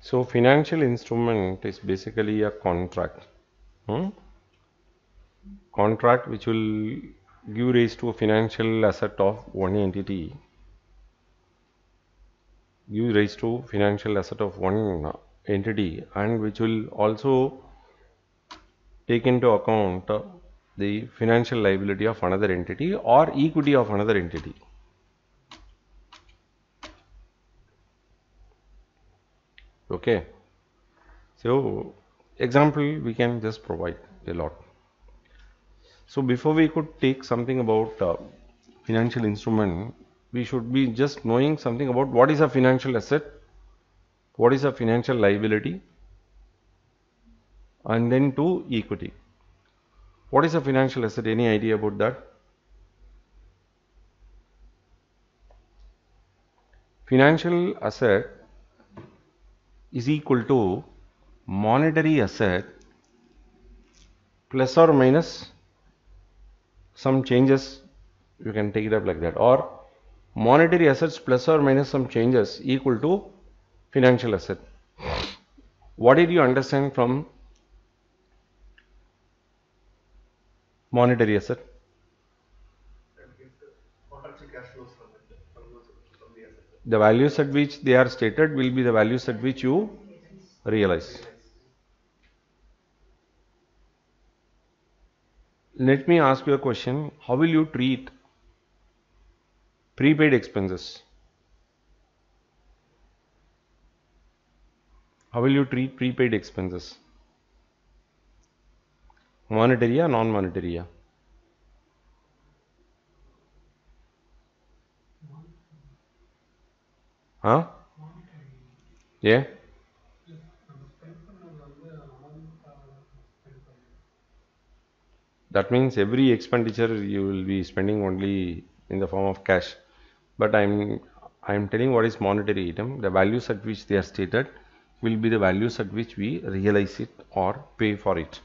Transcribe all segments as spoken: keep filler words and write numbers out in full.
So financial instrument is basically a contract. Hmm? Contract which will give rise to a financial asset of one entity, give rise to financial asset of one entity, and which will also take into account uh, the financial liability of another entity or equity of another entity. Okay. So example we can just provide a lot. So before we could take something about uh, financial instrument, we should be just knowing something about what is a financial asset, what is a financial liability, and then to equity. What is a financial asset? Any idea about that? Financial asset is equal to monetary asset plus or minus some changes. You can take it up like that, or monetary assets plus or minus some changes equal to financial asset. What did you understand from monetary asset? The values at which they are stated will be the values at which you realize. Let me ask you a question. How will you treat prepaid expenses? How will you treat prepaid expenses? Monetary or non-monetary? Huh? Yeah. That means every expenditure you will be spending only in the form of cash. But I'm I'm telling what is monetary item. The values at which they are stated will be the values at which we realize it or pay for it.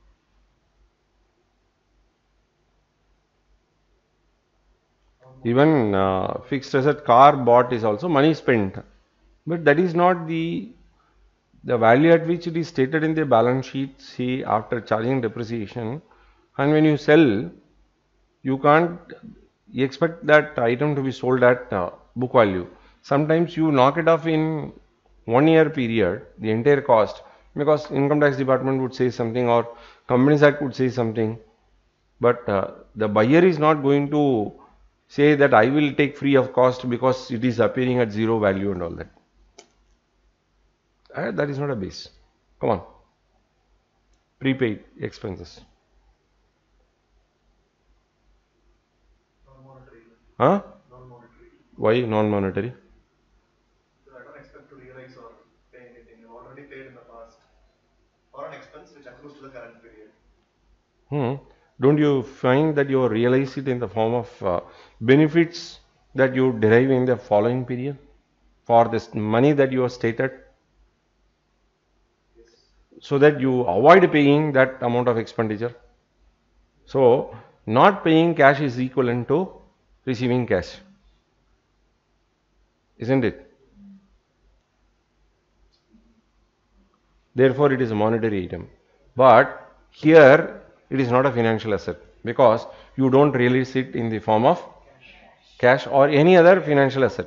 Even uh, fixed asset car bought is also money spent, but that is not the the value at which it is stated in the balance sheet. See, after charging depreciation, and when you sell, you can't expect that item to be sold at uh, book value. Sometimes you knock it off in one year period, the entire cost, because income tax department would say something or companies act would say something, but uh, the buyer is not going to say that I will take free of cost because it is appearing at zero value and all that. Uh, that is not a base. Come on, prepaid expenses. Huh? Why non-monetary? Hmm. Don't you find that you realize it in the form of uh, benefits that you derive in the following period for this money that you have stated, so that you avoid paying that amount of expenditure? So, not paying cash is equivalent to receiving cash, isn't it? Therefore, it is a monetary item. But here, it is not a financial asset because you don't realize it in the form of cash or any other financial asset.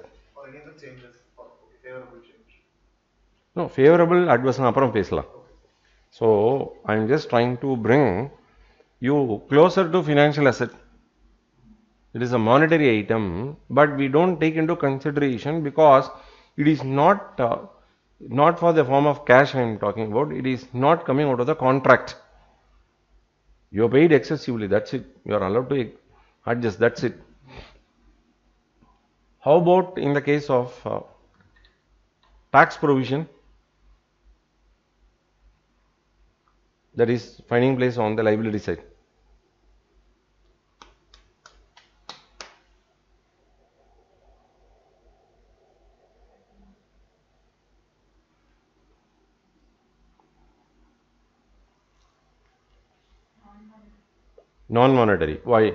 No, favorable adverse அப்புறம் பேசலாம். So, I am just trying to bring you closer to financial asset. It is a monetary item, but we don't take into consideration because it is not uh, not for the form of cash I am talking about. It is not coming out of the contract. You are paid excessively, that's it. You are allowed to adjust, that's it. How about in the case of uh, tax provision that is finding place on the liability side? Non-monetary. Why?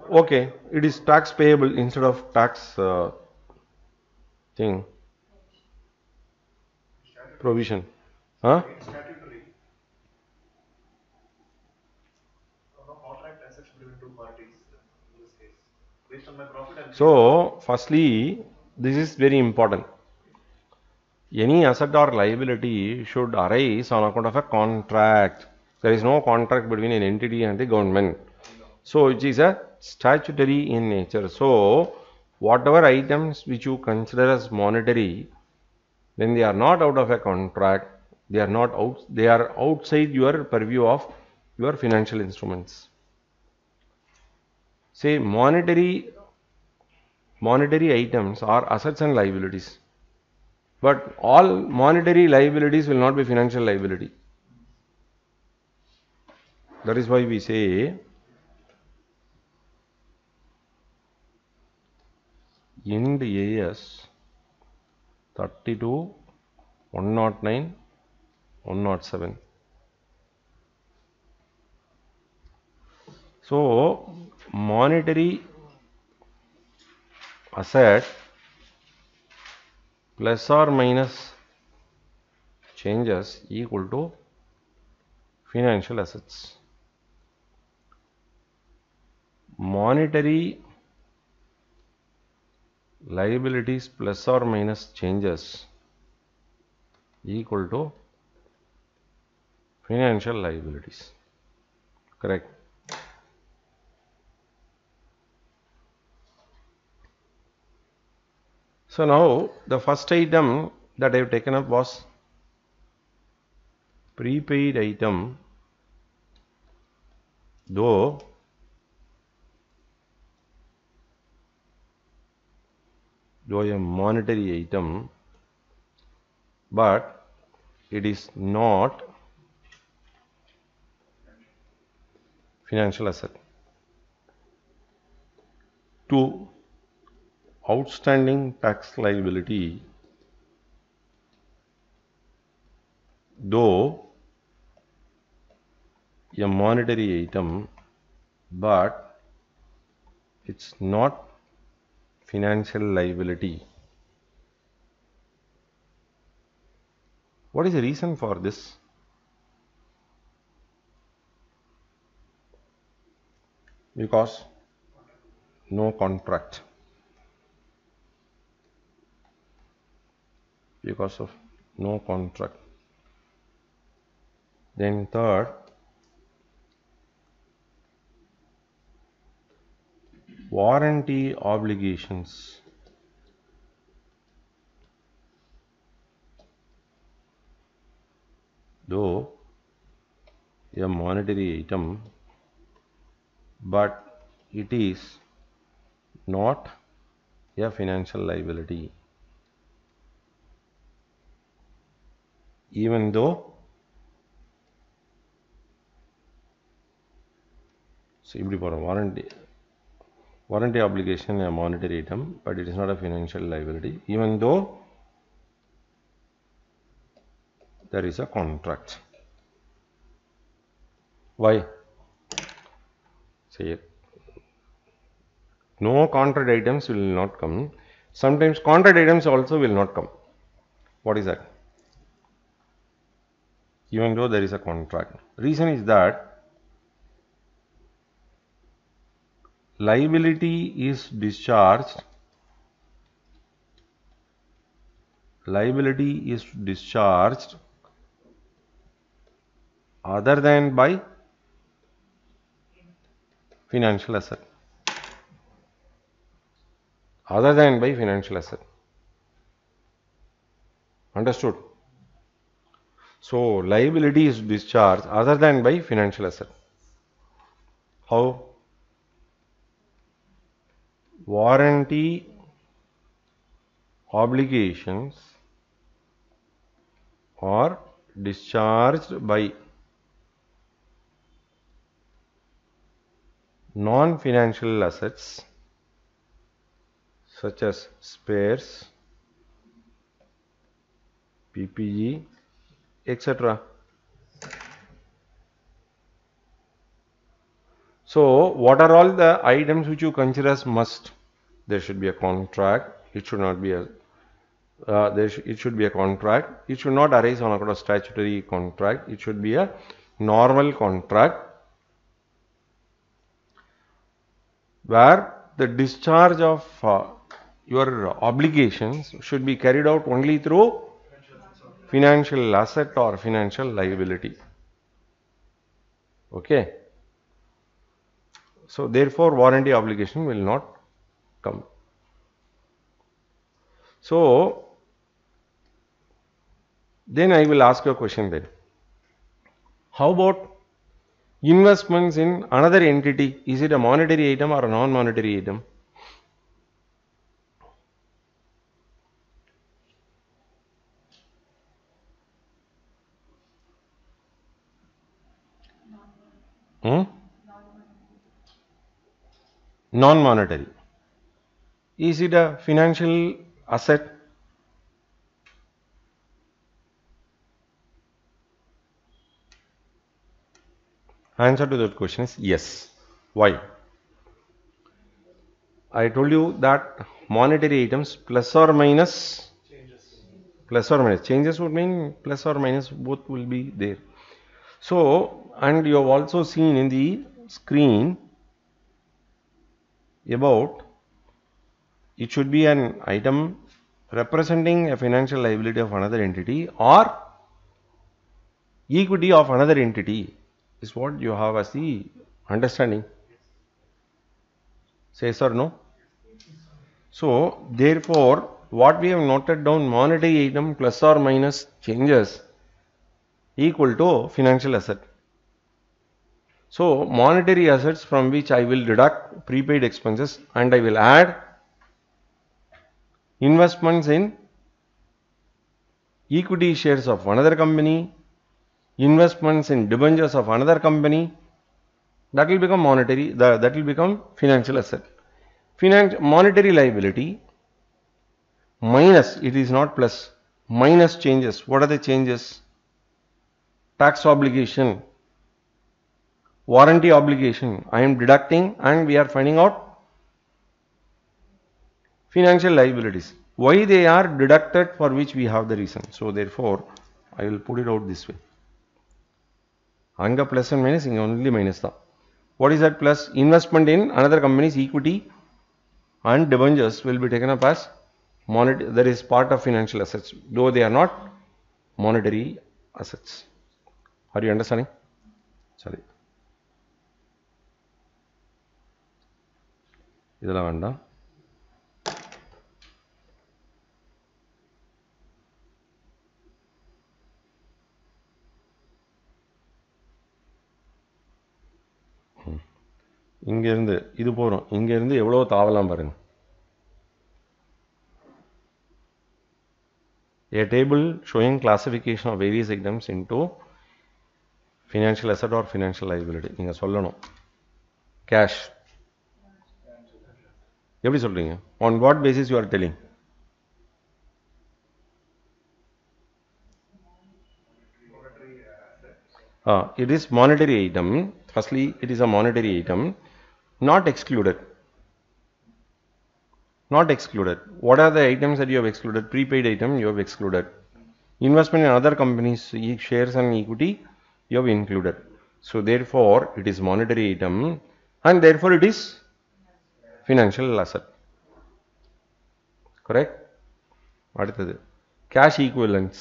Okay, it is tax payable instead of tax uh, thing provision. Huh? So, firstly, this is very important. Any asset or liability should arise on account of a contract. There is no contract between an entity and the government. So, it is a statutory in nature. So, whatever items which you consider as monetary, then they are not out of a contract. They are not out. They are outside your purview of your financial instruments. Say monetary monetary items are assets and liabilities. But all monetary liabilities will not be financial liability. That is why we say Ind A S thirty-two, one oh nine, one oh seven. So, monetary asset plus or minus changes equal to financial assets. Monetary liabilities plus or minus changes equal to financial liabilities. Correct. So now the first item that I have taken up was prepaid item, though though a monetary item, but it is not financial asset. Two, outstanding tax liability, though a monetary item, but it's not financial liability. What is the reason for this? Because no contract. Because of no contract. Then third, warranty obligations. Though a monetary item, but it is not a financial liability. Even though, so இப்படி போறோம் warranty warranty obligation a monetary item, but it is not a financial liability, even though there is a contract. Why? Say it. No contract items will not come. Sometimes contract items also will not come. What is that? Even though there is a contract. Reason is that liability is discharged liability is discharged other than by financial asset. Other than by financial asset. Understood? So liability is discharged other than by financial asset. How? Warranty obligations are discharged by non-financial assets such as spares, P P E, et cetera. So what are all the items which you consider as must? There should be a contract. It should not be a uh, there sh it should be a contract. It should not arise on account of statutory contract. It should be a normal contract where the discharge of uh, your obligations should be carried out only through financial asset or financial liability. Okay. So therefore warranty obligation will not come. So then I will ask you a question then. How about investments in another entity? Is it a monetary item or a non-monetary item? Hmm? Non-monetary. Is it a financial asset? Answer to that question is yes. Why? I told you that monetary items plus or minus changes. Plus or minus changes would mean plus or minus both will be there. So, and you have also seen in the screen about it should be an item representing a financial liability of another entity or equity of another entity is what you have as the understanding. Say yes or no? So, therefore, what we have noted down monetary item plus or minus changes equal to financial asset. So, monetary assets from which I will deduct prepaid expenses and I will add investments in equity shares of another company, investments in debentures of another company, that will become monetary, the, that will become financial asset. Finan monetary liability minus, it is not plus, minus changes. What are the changes? Tax obligation, warranty obligation, I am deducting and we are finding out financial liabilities. Why they are deducted, for which we have the reason. So therefore, I will put it out this way. Anga plus and minus, inga only minus da. What is that plus? Investment in another company's equity and debentures will be taken up as monetary, that is part of financial assets, though they are not monetary assets. Are you understanding? Sorry. இதெல்லாம் வேண்டாம். இங்க இருந்து இது போறோம். இங்க இருந்து எவ்வளவு தாவலாம் பாருங்க. A table showing classification of various items into financial asset or financial liability. நீங்க சொல்லணும். Cash. எப்படி சொல்றீங்க? On what basis you are telling? Uh, it is monetary item. Firstly, it is a monetary item, not excluded. Not excluded. What are the items that you have excluded? Prepaid item you have excluded. Investment in other companies, shares and equity you have included. So therefore, it is monetary item and therefore it is financial asset. Correct? அடுத்தது cash equivalents.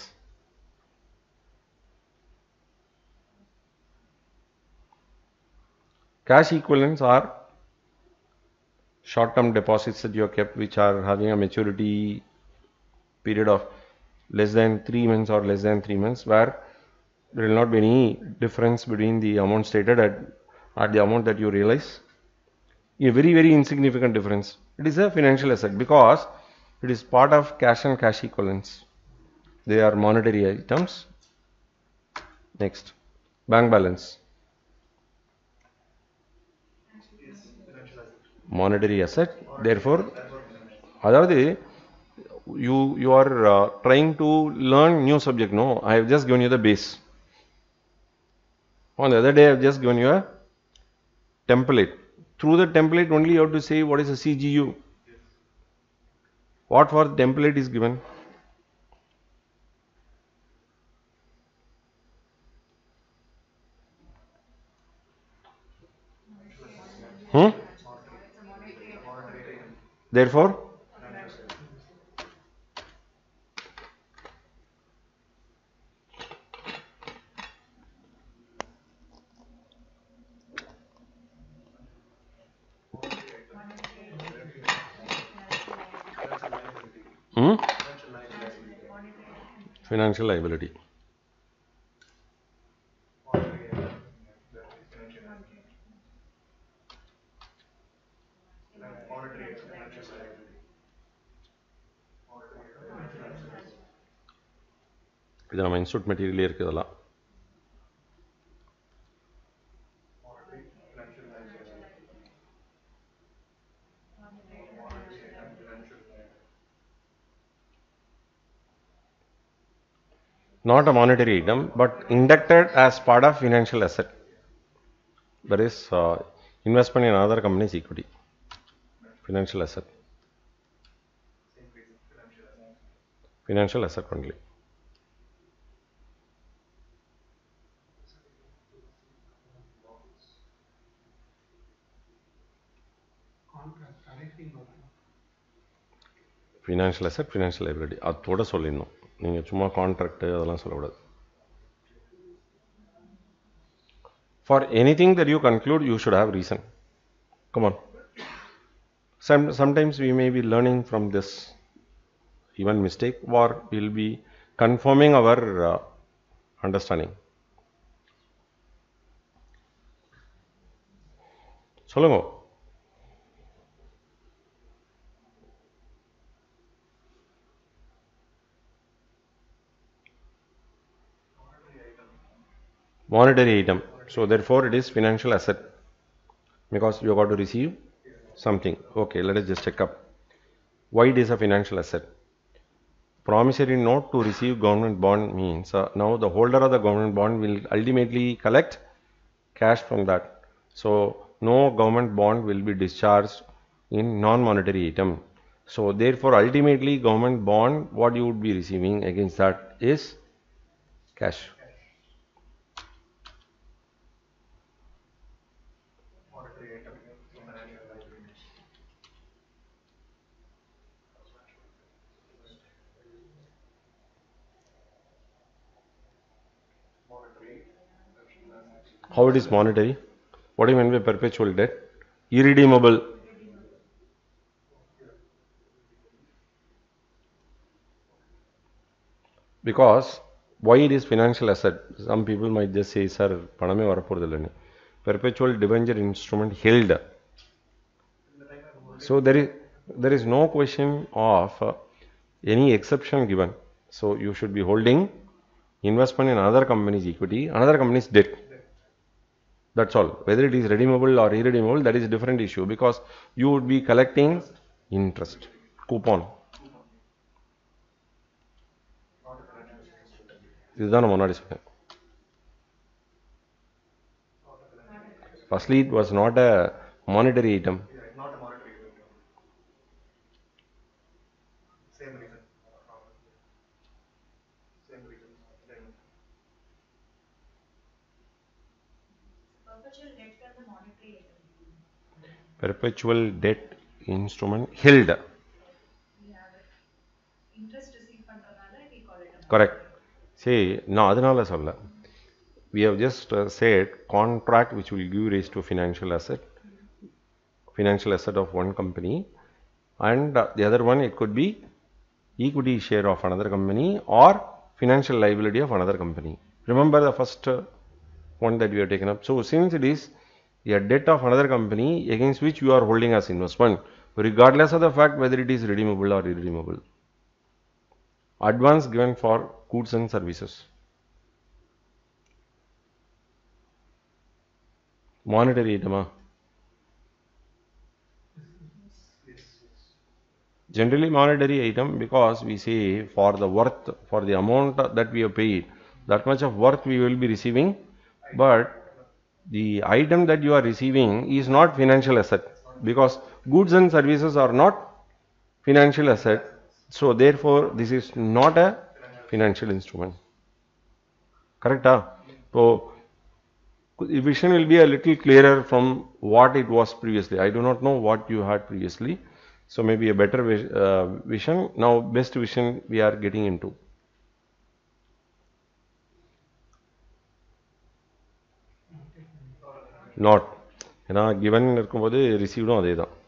Cash equivalents are short-term deposits that you have kept which are having a maturity period of less than three months or less than three months, where there will not be any difference between the amount stated at, at the amount that you realize. A very very insignificant difference. It is a financial asset because it is part of cash and cash equivalents. They are monetary items. Next, bank balance. Monetary asset. Therefore, அதாவது you you are uh, trying to learn new subject. No, I have just given you the base. On the other day, I have just given you a template. Through the template only you have to say what is a C G U. What for template is given? Hmm? Therefore, hmm? Financial liability. இது நம்ம institute மெட்டீரியலே இருக்குது இதெல்லாம். Not a monetary item, but inducted as part of financial asset. That is uh, investment in another company's equity. Financial asset. Financial asset only. Financial asset, financial liability. அதோட சொல்லிடணும். நீங்கள் சும்மா contract அதெல்லாம் சொல்லக்கூடாது. For anything that you conclude, you should have reason. Come on. Some, sometimes we may be learning from this even mistake, or we'll be confirming our uh, understanding. சொல்லுங்க. Monetary item. So therefore it is financial asset because you got to receive something. Okay, let us just check up. Why it is a financial asset? Promissory note to receive government bond means uh, now the holder of the government bond will ultimately collect cash from that. So no government bond will be discharged in non-monetary item. So therefore ultimately government bond, what you would be receiving against that is cash. How it is monetary? What do you mean by perpetual debt? Irredeemable. Because why it is financial asset? Some people might just say, sir, paname varaporadillani. Perpetual debenture instrument held. So there is there is no question of uh, any exception given. So you should be holding investment in another company's equity, another company's debt. That's all. Whether it is redeemable or irredeemable, that is a different issue because you would be collecting interest, coupon. இதுதான் நான் முன்னாடி சொன்னேன். Firstly, it was not a monetary item. Perpetual debt instrument held. Correct. See, no, adhanala solla. We have just uh, said contract which will give rise to financial asset, financial asset of one company, and uh, the other one it could be equity share of another company or financial liability of another company. Remember the first uh, one that we have taken up. So since it is a debt of another company against which you are holding as investment, regardless of the fact whether it is redeemable or irredeemable. Advance given for goods and services. Monetary item. Generally monetary item because we say for the worth, for the amount that we have paid, that much of worth we will be receiving, but the item that you are receiving is not financial asset, because goods and services are not financial asset. So therefore, this is not a financial instrument. Correct? Ah? So the vision will be a little clearer from what it was previously. I do not know what you had previously. So maybe a better vis- uh, vision. Now best vision we are getting into. Not. ஏன்னா given இருக்கும்போது ரிசீவ்டும் அதே தான்.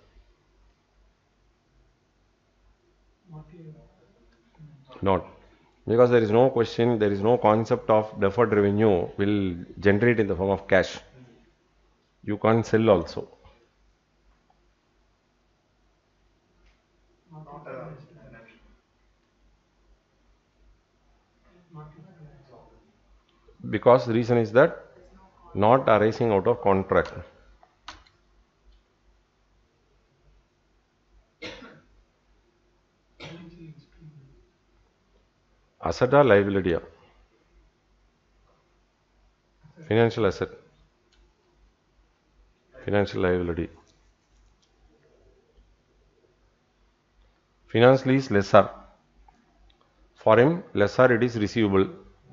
Not. Because there is no question, there is no concept of deferred revenue will generate in the form of cash. You can't sell also. Because the reason is that not arising out of contract. Asset or liability? Financial asset. Financial liability. Finance lease lessor. For him, lessor it is receivable.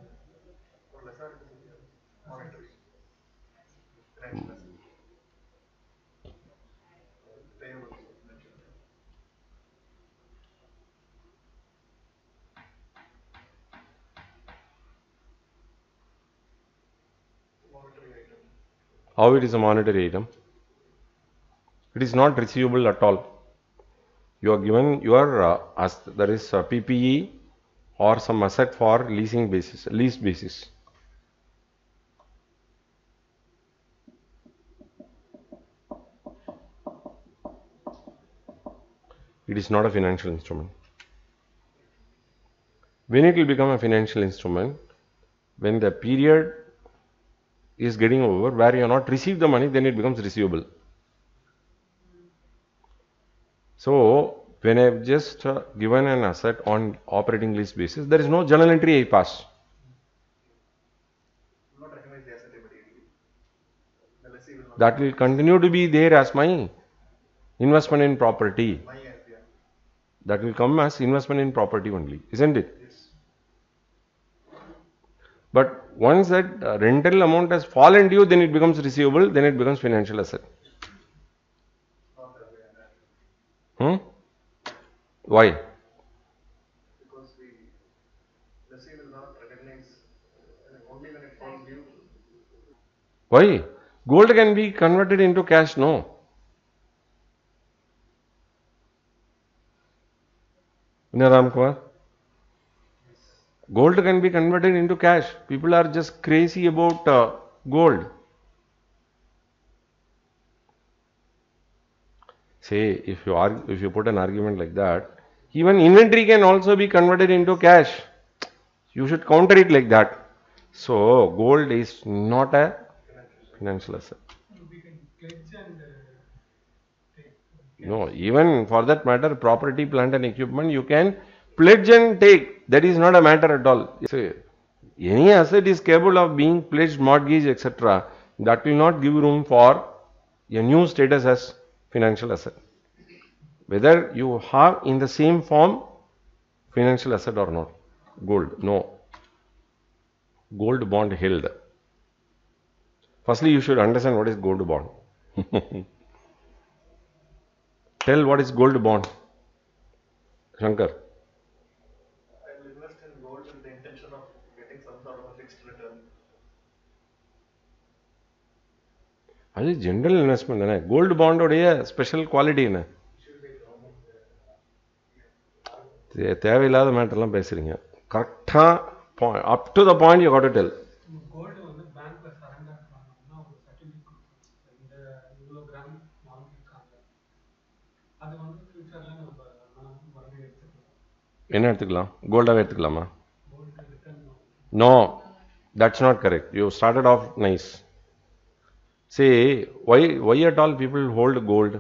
How it is a monetary item? It is not receivable at all. You are given your uh, as there is a P P E or some asset for leasing basis, lease basis. It is not a financial instrument. When it will become a financial instrument? When the period is getting over where you have not received the money, then it becomes receivable. So when I have just uh, given an asset on operating lease basis, there is no journal entry I pass. That will continue to be there as my investment in property. That will come as investment in property only, isn't it? But once that uh, rental amount has fallen due, then it becomes receivable, then it becomes financial asset. Hmm? Why? Why? Gold can be converted into cash, no? Ram Kumar? Gold can be converted into cash. People are just crazy about uh, gold. Say, if you argue, if you put an argument like that, even inventory can also be converted into cash. You should counter it like that. So, gold is not a financial asset. No, even for that matter, property, plant and equipment, you can pledge and take. That is not a matter at all. Say, any asset is capable of being pledged, mortgage, et cetera. That will not give room for a new status as financial asset. Whether you have in the same form financial asset or not. Gold, no. Gold bond held. Firstly, you should understand what is gold bond. Tell what is gold bond, Shankar. அது general investment தானே. Gold பாண்டோடைய special quality என்ன? தேவையில்லாத மேட்டர்லாம் பேசுறீங்க. கரெக்டாக up to the point you got to tell. என்ன எடுத்துக்கலாம்? கோல்டாகவே எடுத்துக்கலாமா? No, that's not correct. You started off nice. Say, why why at all people hold gold?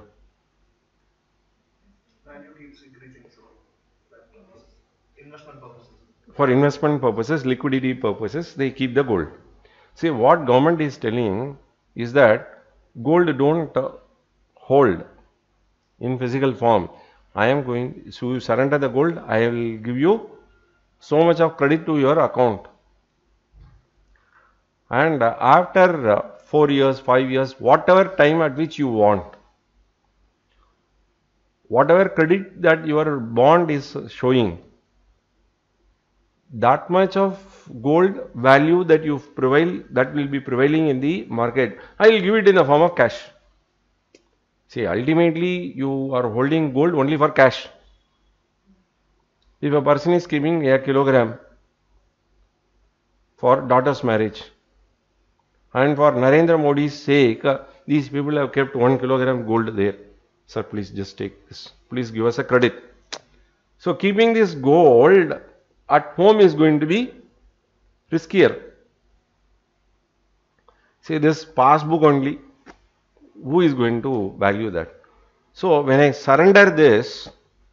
For investment purposes, liquidity purposes, they keep the gold. See, what government is telling is that gold don't uh, hold in physical form. I am going, so you surrender the gold, I will give you so much of credit to your account. And uh, after uh, four years, five years, whatever time at which you want, whatever credit that your bond is showing, that much of gold value that you prevail, that will be prevailing in the market, I will give it in the form of cash. See, ultimately you are holding gold only for cash. If a person is keeping a kilogram for daughter's marriage, and for Narendra Modi's sake, uh, these people have kept one kilogram gold there. Sir, please just take this. Please give us a credit. So keeping this gold at home is going to be riskier. See, this passbook only, who is going to value that? So when I surrender this,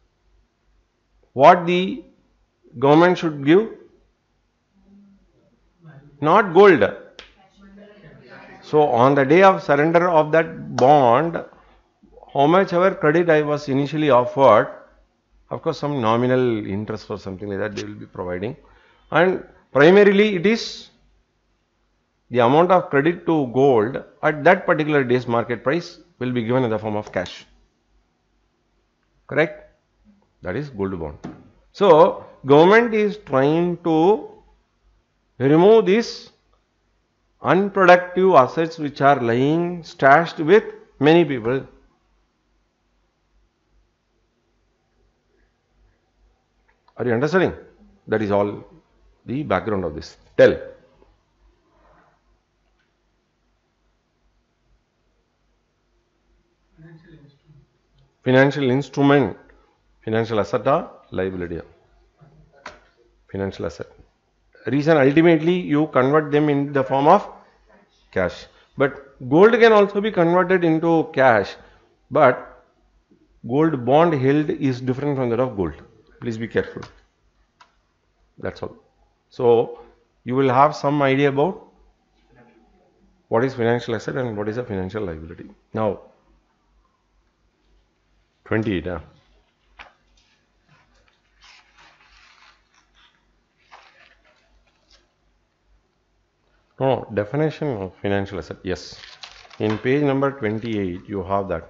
what the government should give? Not gold. So on the day of surrender of that bond, how much ever credit I was initially offered, of course some nominal interest or something like that they will be providing, and primarily it is the amount of credit to gold at that particular day's market price will be given in the form of cash. Correct? That is gold bond. So government is trying to remove these unproductive assets which are lying stashed with many people. Are you understanding? That is all the background of this. Tell. Financial instrument. Financial asset or liability? Financial asset. Reason ultimately you convert them in the form of cash. But gold can also be converted into cash. But gold bond held is different from that of gold. Please be careful. That's all. So you will have some idea about what is financial asset and what is a financial liability. Now, twenty-eight. Huh? No, definition of financial asset. Yes. In page number twenty-eight, you have that.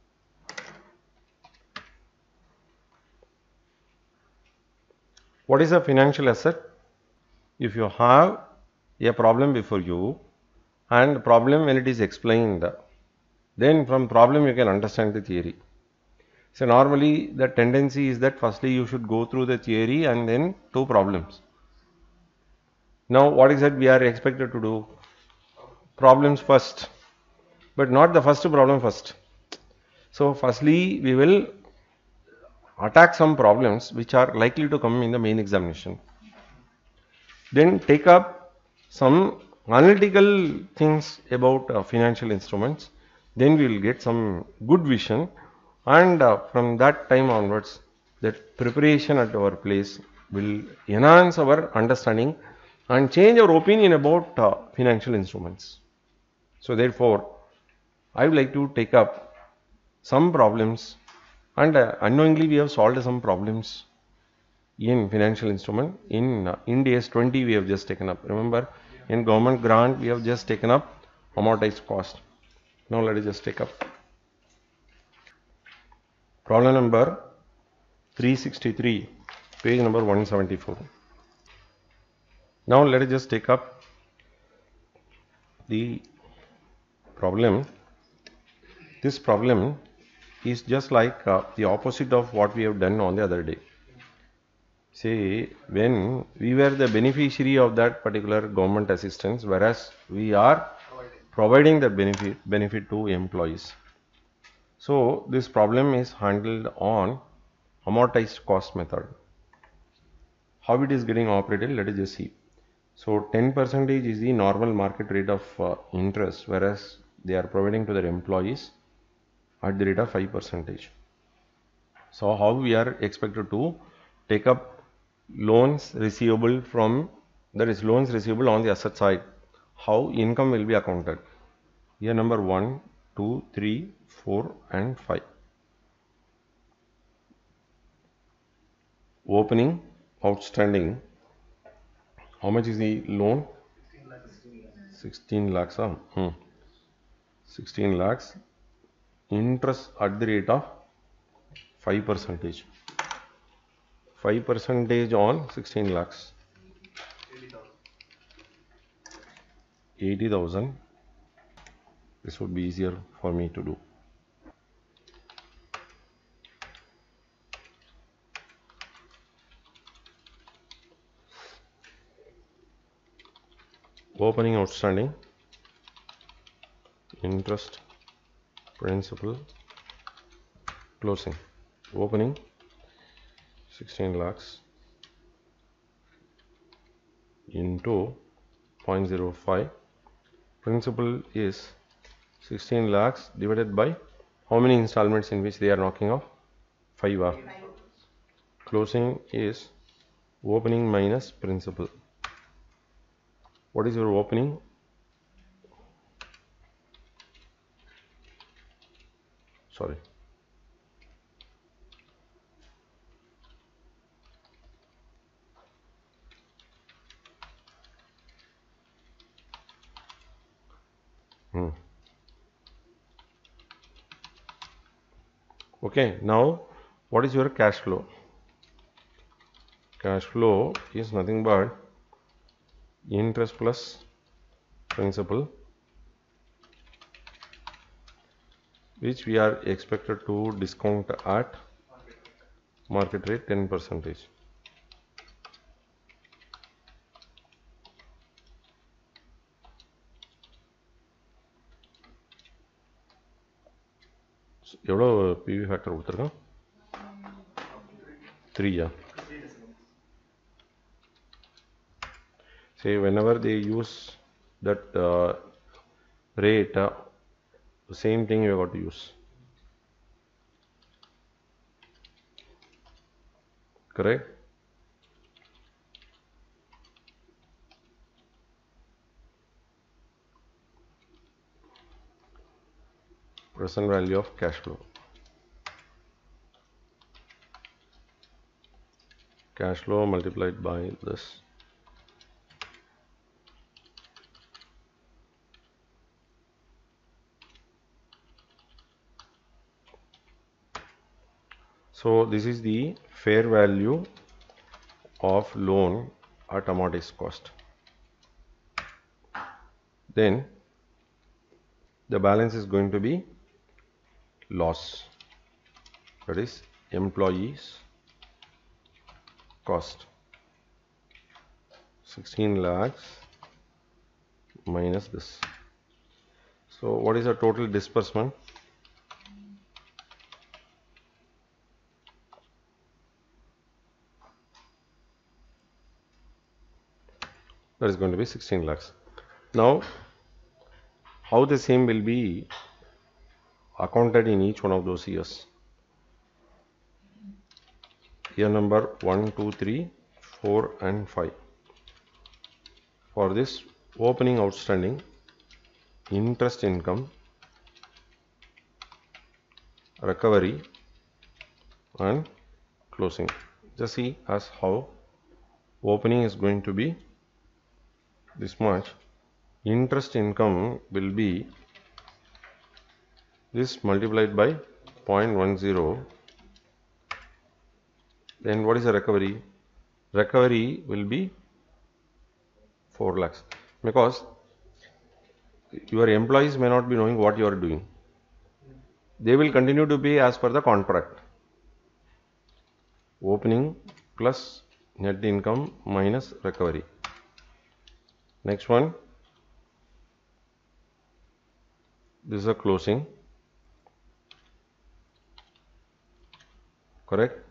What is a financial asset? If you have a problem before you and problem when it is explained, then from problem you can understand the theory. So normally the tendency is that firstly you should go through the theory and then two problems. Now what is that we are expected to do? Problems first, but not the first problem first. So firstly we will attack some problems which are likely to come in the main examination. Then take up some analytical things about uh, financial instruments. Then we will get some good vision, and uh, from that time onwards, that preparation at our place will enhance our understanding and change our opinion about uh, financial instruments. So therefore, I would like to take up some problems, and uh, unknowingly we have solved some problems in financial instrument. In uh, Ind AS twenty we have just taken up. Remember, in government grant we have just taken up amortized cost. Now let us just take up problem number three sixty-three, page number one seventy-four. Now let us just take up the problem. This problem is just like uh, the opposite of what we have done on the other day. Say, when we were the beneficiary of that particular government assistance, whereas we are providing the benefit benefit to employees. So this problem is handled on amortized cost method. How it is getting operated, let us just see. So ten percent is the normal market rate of uh, interest, whereas they are providing to their employees at the rate of five percent. So how we are expected to take up loans receivable from, that is loans receivable on the asset side, how income will be accounted. Year number one, two, three, four and five. Opening outstanding. How much is the loan? sixteen lakhs. Huh? Hmm. sixteen lakhs. Interest at the rate of five percentage. five percentage on sixteen lakhs. eighty thousand. This would be easier for me to do. Opening outstanding, interest, principal, closing. Opening sixteen lakhs into zero point zero five. Principal is sixteen lakhs divided by how many installments in which they are knocking off? five are. Closing is opening minus principal. What is your opening? Sorry. Hmm. Okay, now what is your cash flow? Cash flow is nothing but interest plus principal, which we are expected to discount at market rate ten percentage. எவ்வளோ P V factor கொடுத்துருக்கோம்? three. Yeah. Say whenever they use that uh, rate, uh, the same thing you have got to use. Correct? Present value of cash flow. Cash flow multiplied by this. So this is the fair value of loan at amortized cost. Then the balance is going to be loss, that is employees cost, sixteen lakhs minus this. So what is the total disbursement? That is going to be sixteen lakhs. Now how the same will be accounted in each one of those years? Year number one, two, three, four and five. For this opening outstanding, interest income, recovery and closing. Just see as how opening is going to be this much. Interest income will be this multiplied by zero point one zero. Then what is the recovery? Recovery will be four lakhs, because your employees may not be knowing what you are doing. They will continue to pay as per the contract. Opening plus net income minus recovery. Next one, this is a closing. Correct?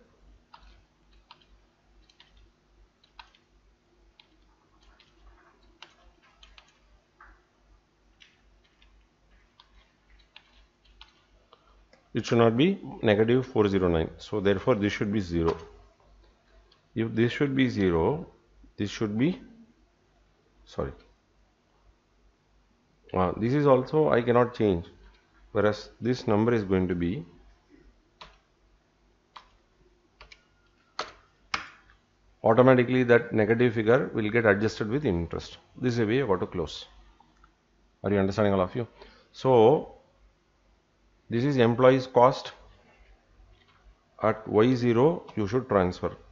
It should not be negative four hundred nine. So therefore this should be zero. If this should be zero, this should be, sorry, Uh, this is also I cannot change, whereas this number is going to be automatically, that negative figure will get adjusted with interest. This is a way you got to close. Are you understanding, all of you? So this is employees cost. At Y zero you should transfer